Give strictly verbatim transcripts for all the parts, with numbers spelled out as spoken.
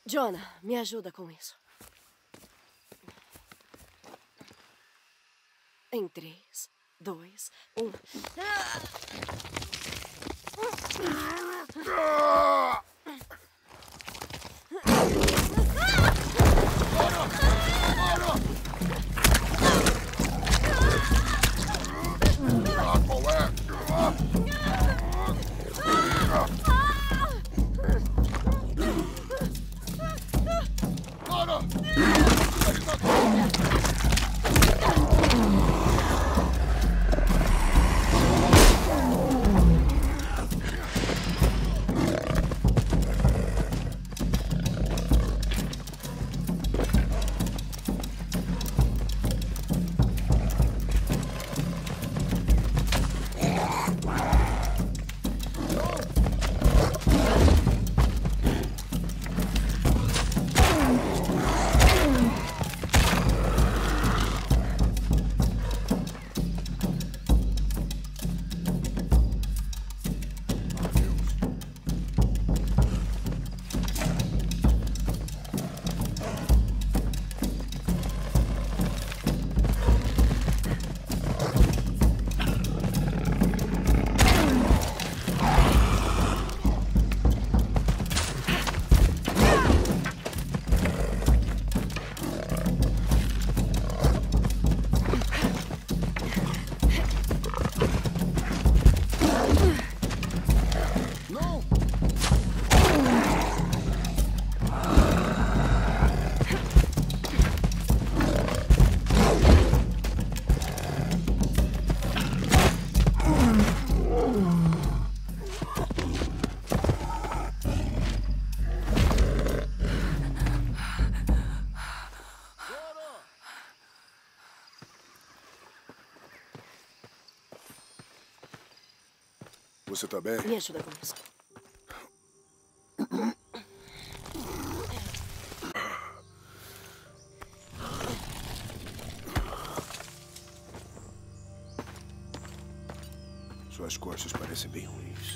Jonah, me ajuda com isso. Em três, dois, um. Você tá bem? Me ajuda com isso. Suas costas parecem bem ruins.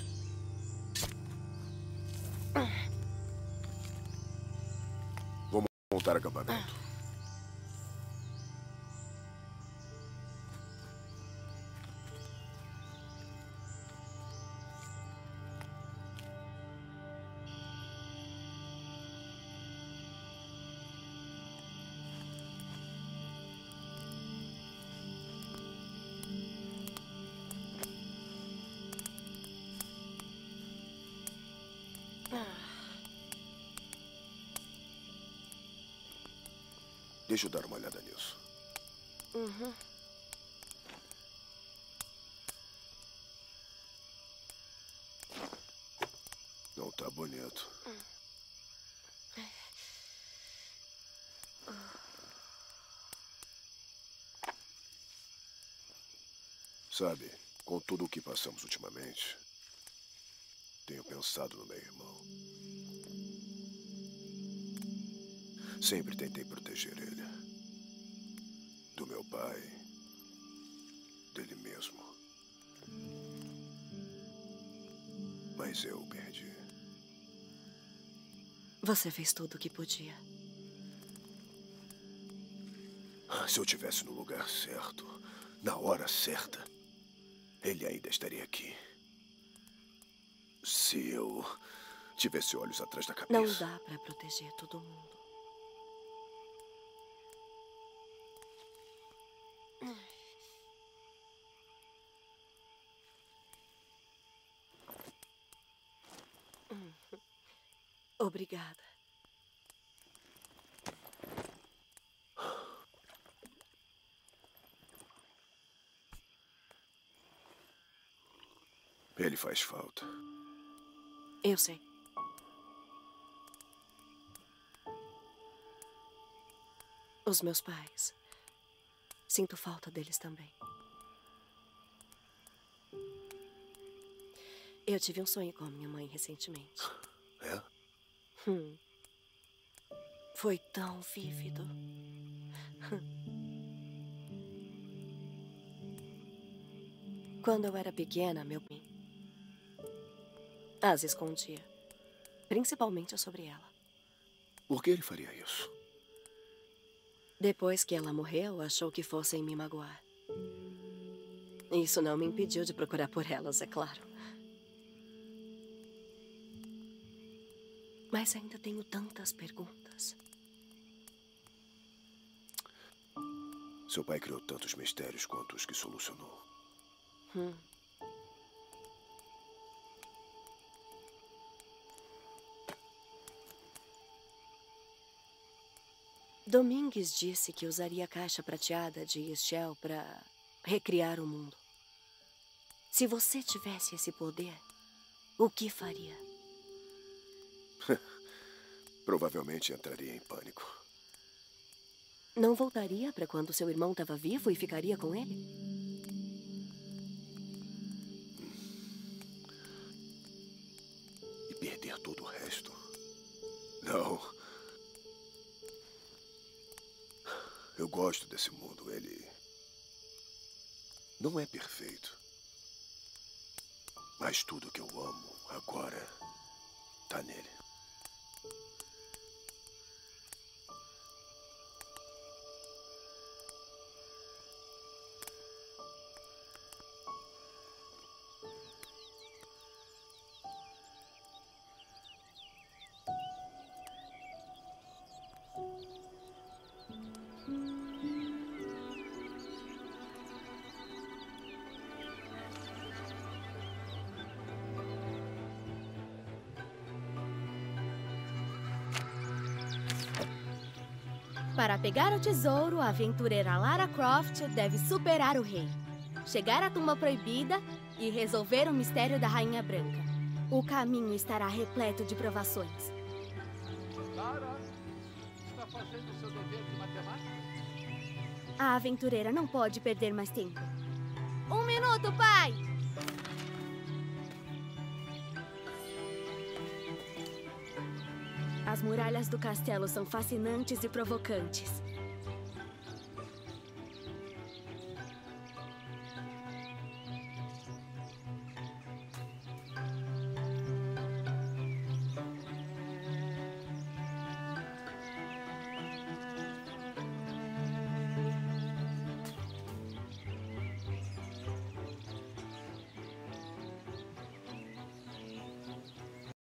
Vou montar acampamento. Deixa eu dar uma olhada nisso. Uhum. Não tá bonito. Sabe, com tudo o que passamos ultimamente, tenho pensado no meu irmão. Sempre tentei proteger ele. Do meu pai. Dele mesmo. Mas eu o perdi. Você fez tudo o que podia. Se eu tivesse no lugar certo, na hora certa, ele ainda estaria aqui. Se eu tivesse olhos atrás da cabeça. Não dá pra proteger todo mundo. Obrigada. Ele faz falta. Eu sei. Os meus pais. Sinto falta deles também. Eu tive um sonho com a minha mãe recentemente. É? Hum. Foi tão vívido. Quando eu era pequena, meu pai as escondia. Principalmente sobre ela. Por que ele faria isso? Depois que ela morreu, achou que fossem me magoar. Isso não me impediu de procurar por elas, é claro. Mas ainda tenho tantas perguntas. Seu pai criou tantos mistérios quanto os que solucionou. Hum. Domingues disse que usaria a caixa prateada de Ixchel para recriar o mundo. Se você tivesse esse poder, o que faria? Provavelmente entraria em pânico. Não voltaria para quando seu irmão estava vivo e ficaria com ele? E perder todo o resto? Não. Eu gosto desse mundo. Ele não é perfeito. Mas tudo que eu amo agora tá nele. Para pegar o tesouro, a aventureira Lara Croft deve superar o rei, chegar à tumba proibida e resolver o mistério da Rainha Branca. O caminho estará repleto de provações. Lara, está fazendo o seu dever de matemática? A aventureira não pode perder mais tempo. Um minuto, pai! As muralhas do castelo são fascinantes e provocantes.